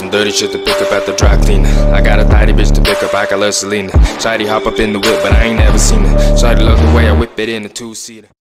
some dirty shit to pick up at the dry cleaner. I got a tidy bitch to pick up, I got less Selena. Shawty hop up in the whip, but I ain't never seen her. Shawty love the way I whip it in a two-seater.